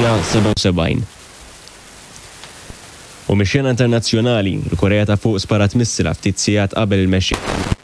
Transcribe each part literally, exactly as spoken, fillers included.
seba' u sebgħin. U mixjana internazzjonali, l-Korea ta' fuq sparat missila ftit sigħat qabel il-mexxi.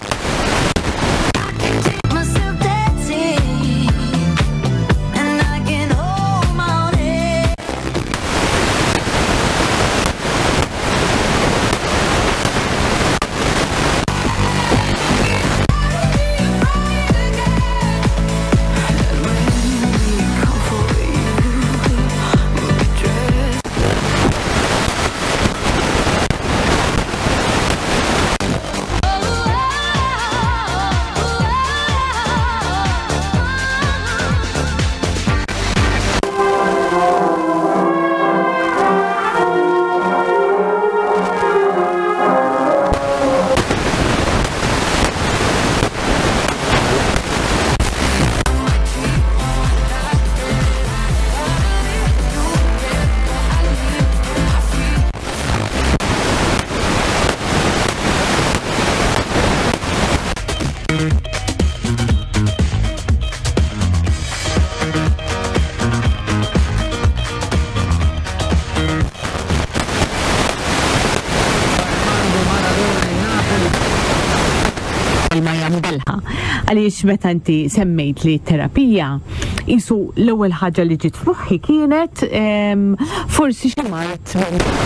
Għaliex meta inti semmejt li terapija, isu l-ewwel ħaġa li ġiet f'moħħi kienet forsi xi mart.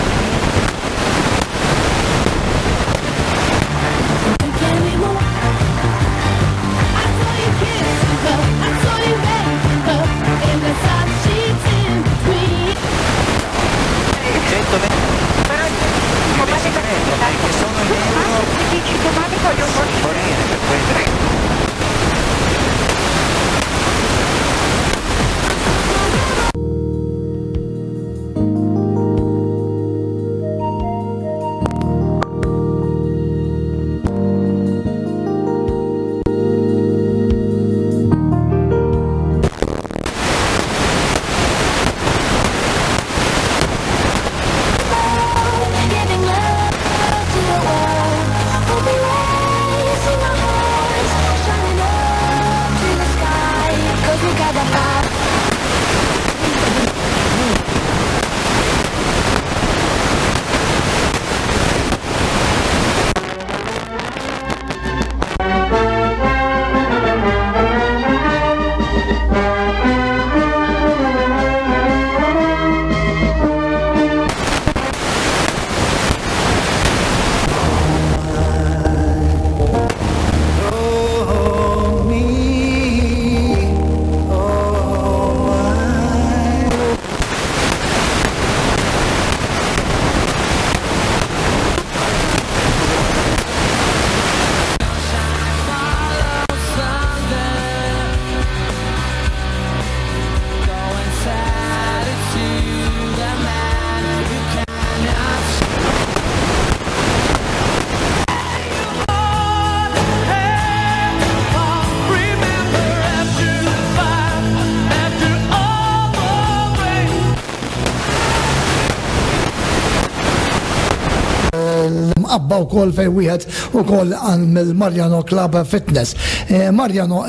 Abba u kol fej wieħed u kol għan mill-Marjano Club Fitness. Marjano,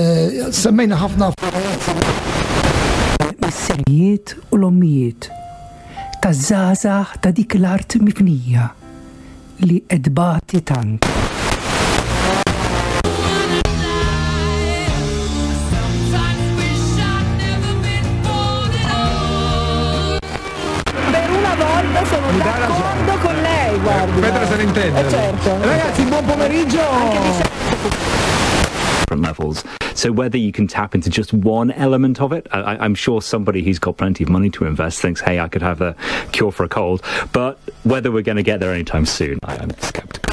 semmejna ħafna is-serijiet u l-ommijiet ta' żgħażagħ ta' dik l-art mifnija li edbati tant. Per una volta sono d'accordo con lei, guarda. Petra se ne intende. Eh certo. Ragazzi, buon pomeriggio. Levels. So whether you can tap into just one element of it, I, I'm sure somebody who's got plenty of money to invest thinks, hey, I could have a cure for a cold. But whether we're going to get there anytime soon, I am skeptical.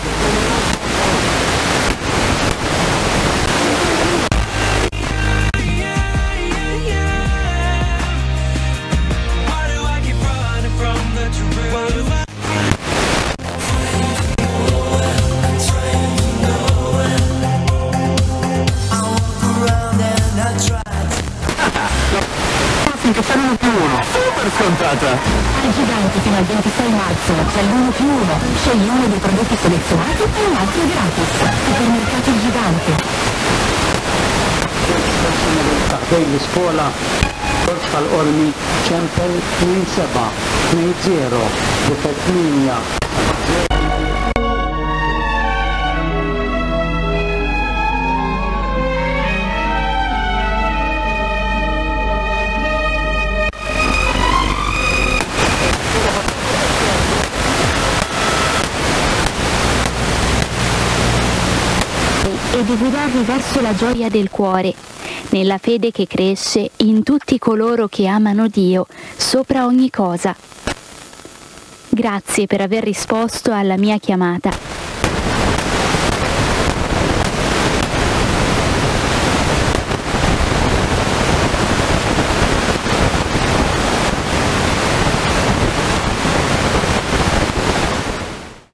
Che saranno più uno, super scontata! Ai giganti fino al ventisei marzo c'è l'uno più uno, scegli uno dei prodotti selezionati e un altro gratis. Supermercati Gigante. Quindi scuola Kors tal-qormi ċempel tnejn seba' tnejn zero wieħed tminja. E di guidarvi verso la gioia del cuore, nella fede che cresce in tutti coloro che amano Dio sopra ogni cosa. Grazie per aver risposto alla mia chiamata